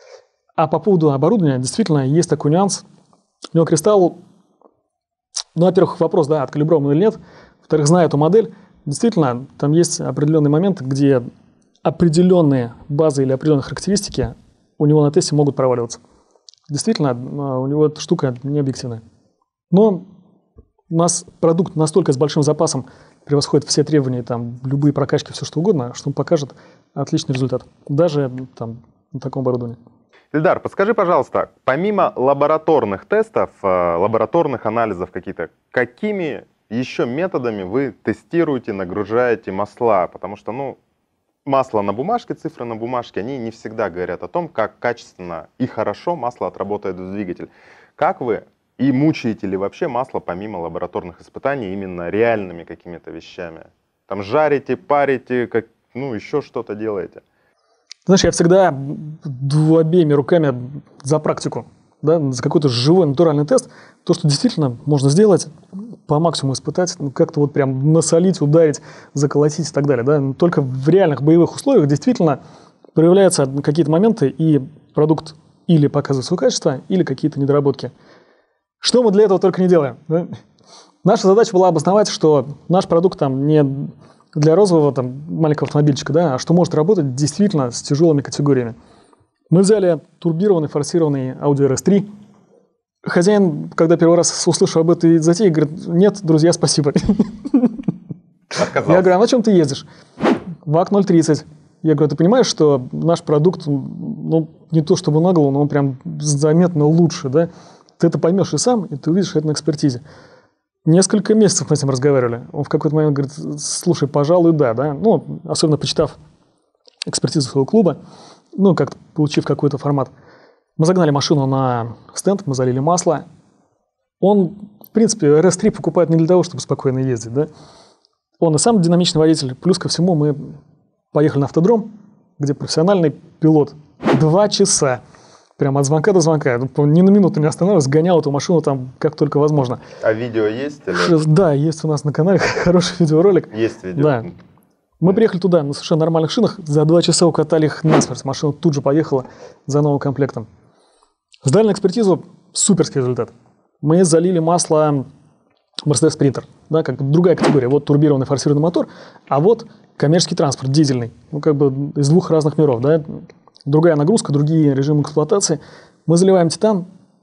А по поводу оборудования, действительно, есть такой нюанс. У него кристалл, ну, во-первых, вопрос, да, откалиброван или нет. Во-вторых, зная эту модель, действительно, там есть определенные моменты, где определенные базы или определенные характеристики у него на тесте могут проваливаться. Действительно, у него эта штука не объективная. Но у нас продукт настолько с большим запасом превосходит все требования, там, любые прокачки, все что угодно, что он покажет отличный результат. Даже там, на таком оборудовании. Ильдар, подскажи, пожалуйста, помимо лабораторных тестов, лабораторных анализов какие-то, какими еще методами вы тестируете, нагружаете масла? Потому что, ну, масло на бумажке, цифры на бумажке, они не всегда говорят о том, как качественно и хорошо масло отработает в двигатель. Как вы и мучаете ли вообще масло помимо лабораторных испытаний именно реальными какими-то вещами? Там жарите, парите, как, ну, еще что-то делаете? Знаешь, я всегда обеими руками за практику, да, за какой-то живой натуральный тест. То, что действительно можно сделать, по максимуму испытать, ну, как-то вот прям насолить, ударить, заколотить и так далее. Да. Только в реальных боевых условиях действительно проявляются какие-то моменты, и продукт или показывает свое качество, или какие-то недоработки. Что мы для этого только не делаем. Да? Наша задача была обосновать, что наш продукт там не для розового там, маленького автомобильчика, да, а что может работать действительно с тяжелыми категориями. Мы взяли турбированный, форсированный Audi эр эс три. Хозяин, когда первый раз услышал об этой затее, говорит: нет, друзья, спасибо. Отказался. Я говорю: а на чем ты ездишь? ВАК ноль тридцать. Я говорю: ты понимаешь, что наш продукт, ну, не то чтобы на голову, но он прям заметно лучше, да? Ты это поймешь и сам, и ты увидишь это на экспертизе. Несколько месяцев мы с ним разговаривали. Он в какой-то момент говорит: слушай, пожалуй, да, да. Ну, особенно почитав экспертизу своего клуба, ну, как получив какой-то формат. Мы загнали машину на стенд, мы залили масло. Он, в принципе, эр эс три покупает не для того, чтобы спокойно ездить, да. Он и сам динамичный водитель. Плюс ко всему мы поехали на автодром, где профессиональный пилот два часа, прям от звонка до звонка, ни на минуту не останавливался, гонял эту машину там как только возможно. А видео есть? Или? Да, есть у нас на канале хороший видеоролик. Есть видео? Да. Мы приехали туда на совершенно нормальных шинах, за два часа укатали их насмерть, машина тут же поехала за новым комплектом. Сдали на экспертизу, суперский результат. Мы залили масло Mercedes Sprinter, да, как бы другая категория. Вот турбированный форсированный мотор, а вот коммерческий транспорт, дизельный. Ну, как бы из двух разных миров, да. Другая нагрузка, другие режимы эксплуатации. Мы заливаем титан,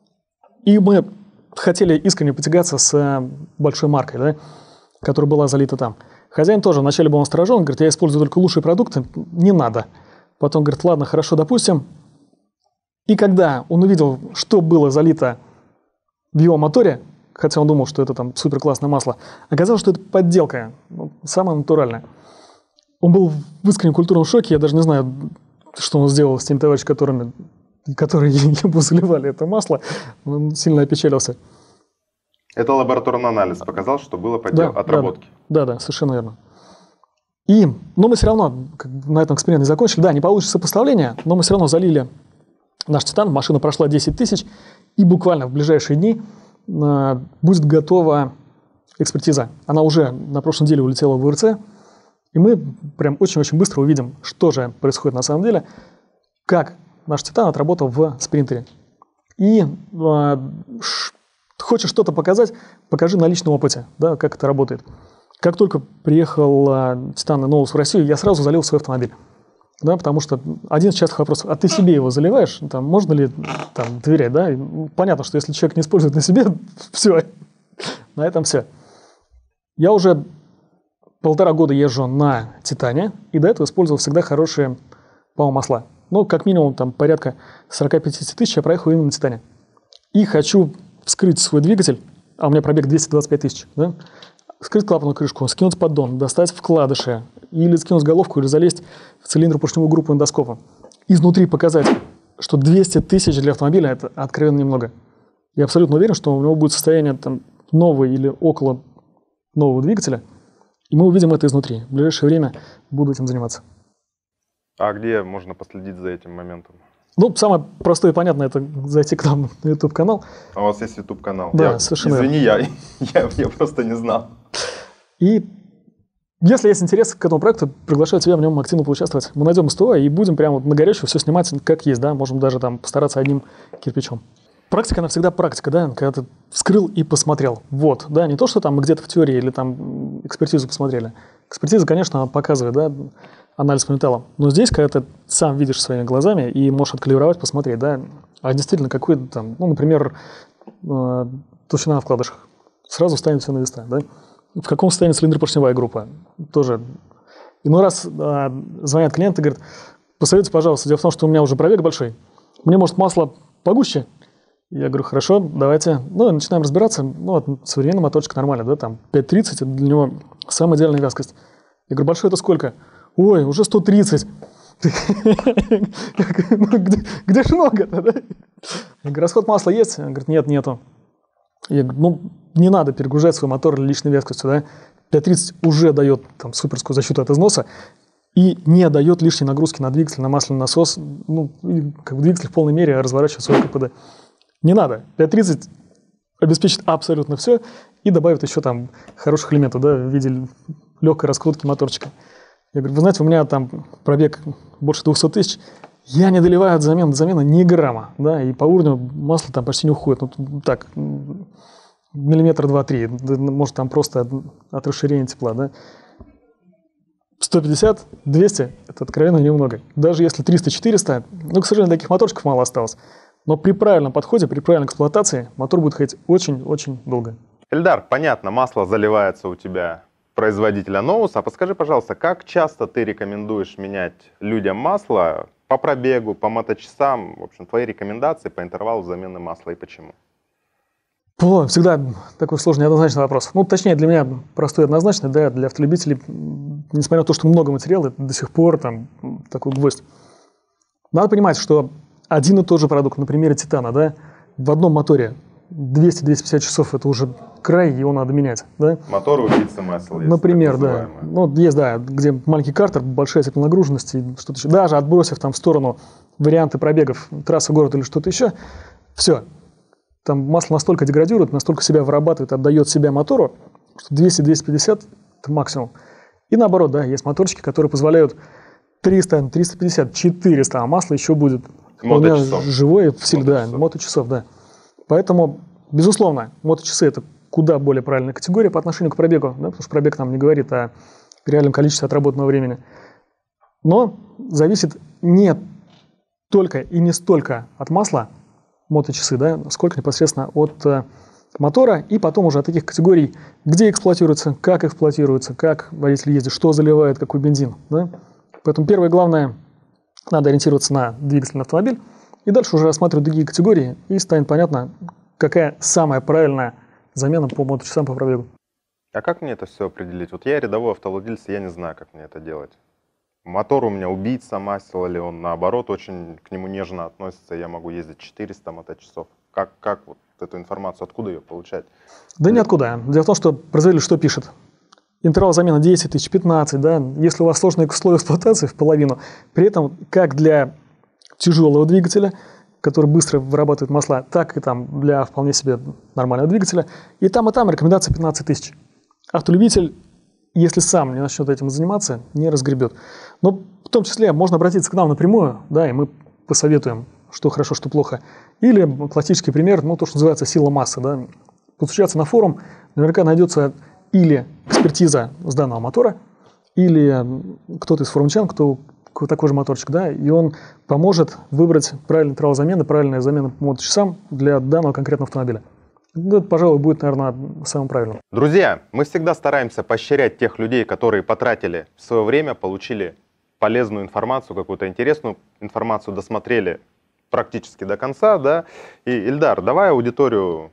и мы хотели искренне потягаться с большой маркой, да, которая была залита там. Хозяин тоже вначале был насторожен, говорит: я использую только лучшие продукты, не надо. Потом говорит: ладно, хорошо, допустим. И когда он увидел, что было залито в его моторе, хотя он думал, что это там супер классное масло, оказалось, что это подделка, ну, самая натуральная. Он был в искреннем культурном шоке, я даже не знаю, что он сделал с теми товарищами, которыми, которые ему заливали это масло, он сильно опечалился. Это лабораторный анализ показал, что было по Да, отработке. Да, да, да, совершенно верно. И, но мы все равно как бы на этом эксперимент не закончили. Да, не получится сопоставление, но мы все равно залили наш титан. Машина прошла десять тысяч, и буквально в ближайшие дни э, будет готова экспертиза. Она уже на прошлой неделе улетела в УРЦ, и мы прям очень-очень быстро увидим, что же происходит на самом деле, как наш титан отработал в спринтере. И э, хочешь что-то показать, покажи на личном опыте, да, как это работает. Как только приехал э, титан Ноус в Россию, я сразу залил свой автомобиль. Да, потому что один из частых вопросов, а ты себе его заливаешь, там, можно ли там, доверять? Да? Ну, понятно, что если человек не использует на себе, все, на этом все. Я уже полтора года езжу на Титане, и до этого использовал всегда хорошие, по-моему, масла. Ну, как минимум, там, порядка сорок-пятьдесят тысяч я проехал именно на Титане. И хочу вскрыть свой двигатель, а у меня пробег двести двадцать пять тысяч, да? Вскрыть клапанную крышку, скинуть поддон, достать вкладыши, или скинуть головку, или залезть в цилиндропоршневую группу эндоскопа. Изнутри показать, что двести тысяч для автомобиля – это откровенно немного. Я абсолютно уверен, что у него будет состояние там, нового или около нового двигателя, и мы увидим это изнутри. В ближайшее время буду этим заниматься. А где можно последить за этим моментом? Ну, самое простое и понятное – это зайти к нам на YouTube-канал. А у вас есть YouTube-канал? Да, я, совершенно Извини, я, я, я просто не знал. И если есть интерес к этому проекту, приглашаю тебя в нем активно поучаствовать. Мы найдем СТО и будем прямо на горячую все снимать как есть, да, можем даже там постараться одним кирпичом. Практика, она всегда практика, да, когда ты вскрыл и посмотрел. Вот, да, не то, что там где-то в теории или там экспертизу посмотрели. Экспертиза, конечно, показывает, да, анализ по металлам. Но здесь, когда ты сам видишь своими глазами и можешь откалибровать, посмотреть, да, а действительно какой-то там, ну, например, э, толщина на вкладышах, сразу станет все на места, да. В каком состоянии цилиндропоршневая группа? Тоже. Иной раз э, звонят клиенты и говорят, посоветуйте, пожалуйста, дело в том, что у меня уже пробег большой, мне, может, масло погуще? Я говорю, хорошо, давайте. Ну, и начинаем разбираться. Ну, вот, современный моторчик нормально, да, там пять тридцать, это для него самая идеальная вязкость. Я говорю, большой это сколько? Ой, уже сто тридцать. Где же много-то, да? Я говорю, расход масла есть? Он говорит, нет, нету. Я говорю, ну, не надо перегружать свой мотор лишней вязкостью, да. пять тридцать уже дает там суперскую защиту от износа и не дает лишней нагрузки на двигатель, на масляный насос. Ну, и, как бы двигатель в полной мере разворачивает свой КПД. Не надо. пять тридцать обеспечит абсолютно все и добавит еще там хороших элементов, да, в виде легкой раскрутки моторчика. Я говорю, вы знаете, у меня там пробег больше двухсот тысяч, я не доливаю от замены до замены ни грамма, да, и по уровню масло там почти не уходит. Ну, так, миллиметр два-три, может там просто от расширения тепла, да. сто пятьдесят - двести – это откровенно немного. Даже если триста-четыреста, ну, к сожалению, таких моторчиков мало осталось. Но при правильном подходе, при правильной эксплуатации мотор будет ходить очень-очень долго. Эльдар, понятно, масло заливается у тебя производителя Ноуса. А подскажи, пожалуйста, как часто ты рекомендуешь менять людям масло по пробегу, по моточасам? В общем, твои рекомендации по интервалу замены масла и почему? О, всегда такой сложный неоднозначный вопрос. Ну, точнее, для меня простой и однозначный, да, для автолюбителей, несмотря на то, что много материала, это до сих пор там такой гвоздь. Надо понимать, что один и тот же продукт, на примере Титана, да, в одном моторе двести - двести пятьдесят часов, это уже край, его надо менять, да. Мотор убийца масла. Например, да. Ну, есть, да, где маленький картер, большая теплонагруженность, и что-то еще. Даже отбросив там в сторону варианты пробегов, трасса, город или что-то еще, все. Там масло настолько деградирует, настолько себя вырабатывает, отдает себя мотору, что двести - двести пятьдесят – это максимум. И наоборот, да, есть моторчики, которые позволяют триста, триста пятьдесят, четыреста, а масло еще будет вполне живое в силе, да, моточасов, да. Поэтому, безусловно, моточасы – это куда более правильная категория по отношению к пробегу, да, потому что пробег нам не говорит о реальном количестве отработанного времени. Но зависит не только и не столько от масла, моточасы, да, сколько непосредственно от э, мотора, и потом уже от таких категорий, где эксплуатируется, как эксплуатируется, как водитель ездит, что заливает, какой бензин. Да? Поэтому первое главное, надо ориентироваться на двигательный автомобиль, и дальше уже рассматривать другие категории, и станет понятно, какая самая правильная замена по моточасам по пробегу. А как мне это все определить? Вот я рядовой автовладелец, я не знаю, как мне это делать. мотор у меня убийца масел, или он наоборот очень к нему нежно относится, я могу ездить четыреста моточасов. Как, как вот эту информацию, откуда ее получать? Да ниоткуда. Дело в том, что производитель что пишет? Интервал замены десять тысяч, пятнадцать, да, если у вас сложные условия эксплуатации в половину, при этом как для тяжелого двигателя, который быстро вырабатывает масла, так и там для вполне себе нормального двигателя, и там, и там рекомендация пятнадцать тысяч. Автолюбитель, если сам не начнет этим заниматься, не разгребет. Но в том числе можно обратиться к нам напрямую, да, и мы посоветуем, что хорошо, что плохо. Или классический пример, ну, то, что называется сила массы, да, постучаться на форум, наверняка найдется или экспертиза с данного мотора, или кто-то из форумчан, кто такой же моторчик, да, и он поможет выбрать правильный интервал замены, правильная замена по моточасам для данного конкретного автомобиля. Это, пожалуй, будет, наверное, самым правильным. Друзья, мы всегда стараемся поощрять тех людей, которые потратили свое время, получили полезную информацию, какую-то интересную информацию, досмотрели практически до конца, да. И, Ильдар, давай аудиторию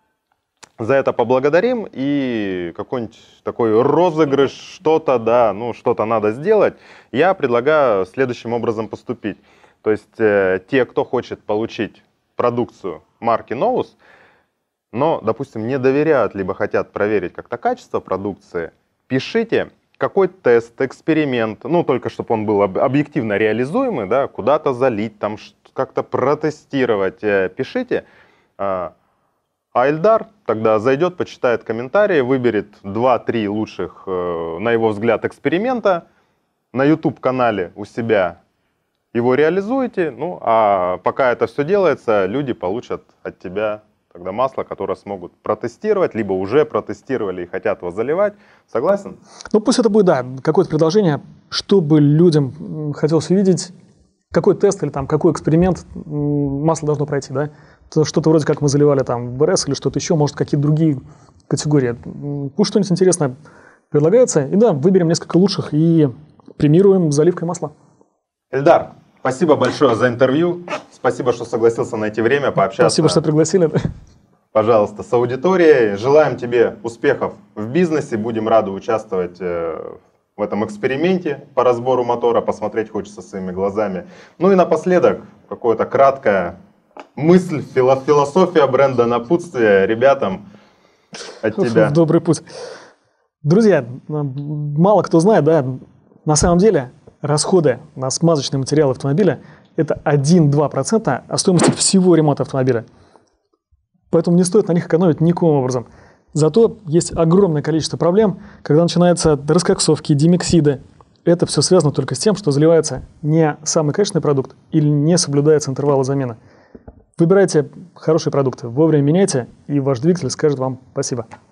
за это поблагодарим, и какой-нибудь такой розыгрыш, что-то, да, ну, что-то надо сделать. Я предлагаю следующим образом поступить. То есть э, те, кто хочет получить продукцию марки Novus, но, допустим, не доверяют, либо хотят проверить как-то качество продукции, пишите какой тест, эксперимент, ну, только чтобы он был объективно реализуемый, да, куда-то залить, там как-то протестировать, э, пишите. Э, А Ильдар тогда зайдет, почитает комментарии, выберет два-три лучших, э, на его взгляд, эксперимента. На YouTube-канале у себя его реализуете. Ну, а пока это все делается, люди получат от тебя тогда масло, которое смогут протестировать, либо уже протестировали и хотят его заливать. Согласен? Ну, пусть это будет, да, какое-то предложение, чтобы людям хотелось увидеть, какой тест или там какой эксперимент масло должно пройти, да? Что-то вроде как мы заливали там в эр эс или что-то еще, может, какие-то другие категории. Пусть что-нибудь интересное предлагается. И да, выберем несколько лучших и премируем заливкой масла. Ильдар, спасибо большое за интервью. Спасибо, что согласился найти время пообщаться. Спасибо, что пригласили. Пожалуйста, с аудиторией. Желаем тебе успехов в бизнесе. Будем рады участвовать в этом эксперименте по разбору мотора. Посмотреть хочется своими глазами. Ну и напоследок, какое-то краткое... мысль, философия бренда, напутствие ребятам от тебя. В добрый путь. Друзья, мало кто знает, да, на самом деле расходы на смазочные материалы автомобиля это один-два процента от стоимости всего ремонта автомобиля. Поэтому не стоит на них экономить никаким образом. Зато есть огромное количество проблем, когда начинаются раскоксовки, димексиды. Это все связано только с тем, что заливается не самый качественный продукт или не соблюдается интервалы замены. Выбирайте хорошие продукты, вовремя меняйте, и ваш двигатель скажет вам спасибо.